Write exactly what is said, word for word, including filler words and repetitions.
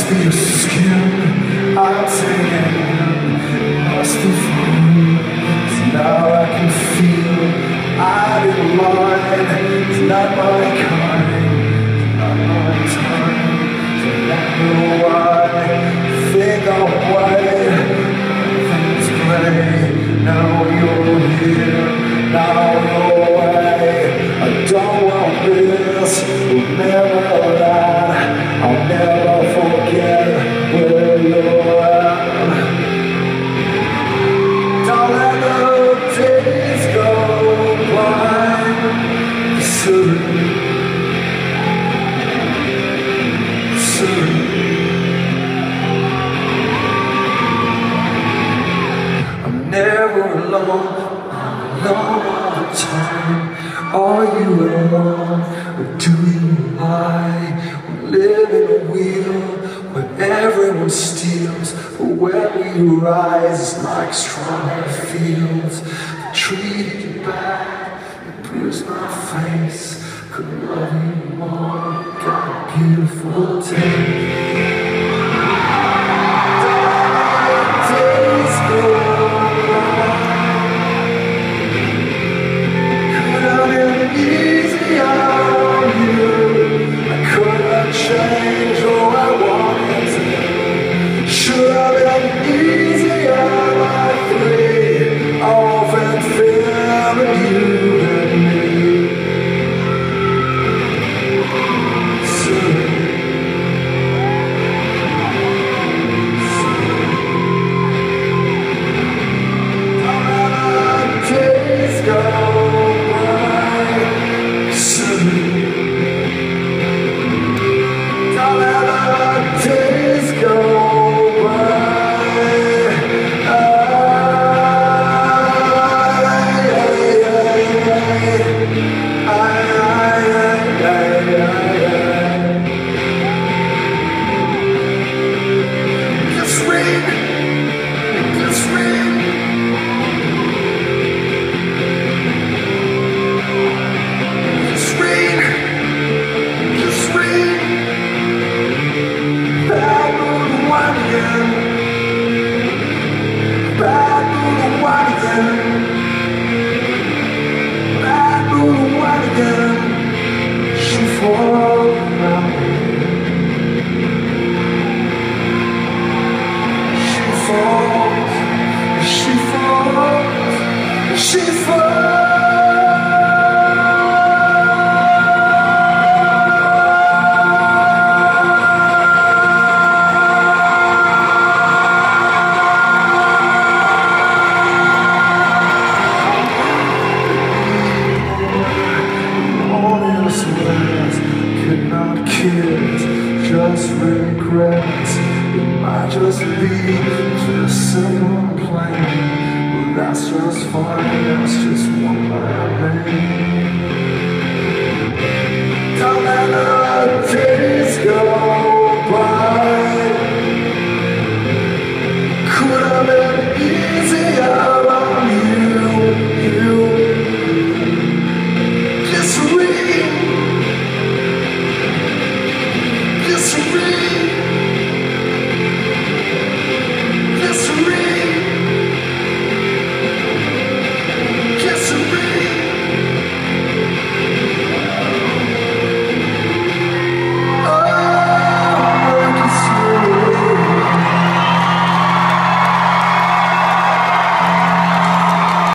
for your skin. I'm saying it must be fun. 'Cause now I can feel I didn't mind. It's not my kind, it's not my time. So I know why think I'm white, everything's gray. Now you're here, now you're away. I don't want this, will never lie. I'll never forget where you're at. Don't let the days go by. Soon, soon. I'm never alone, I'm alone all the time. Are you alone, or do you lie? We live in a wheel where everyone steals, but when we rise, it's like strawberry fields. They treated you bad, they bruised my face. Couldn't love you more, got a beautiful taste. Just regrets, it might just be just someone playing. Well, that's just fine, that's just one night. Don't let the days go by. Could have been easier on you, you. Just read. It's real.